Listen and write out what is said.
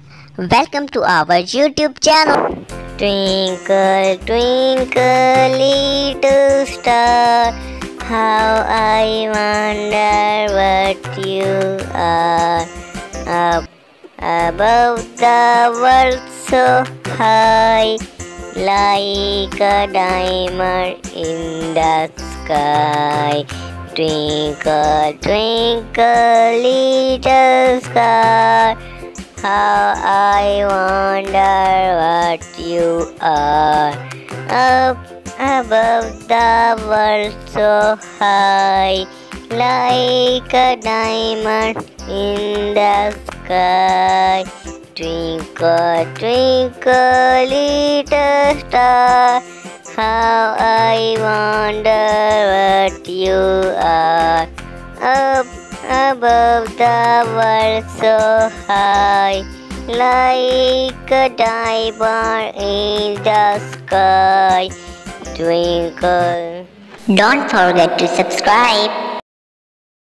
Welcome to our YouTube channel. Twinkle, twinkle, little star, how I wonder what you are. Up above the world so high, like a diamond in the sky. Twinkle, twinkle, little star, how I wonder what you are. Up above the world so high, like a diamond in the sky. Twinkle, twinkle, little star, how I wonder what you are. Up above the world so high, like a diamond in the sky. Twinkle. Don't forget to subscribe.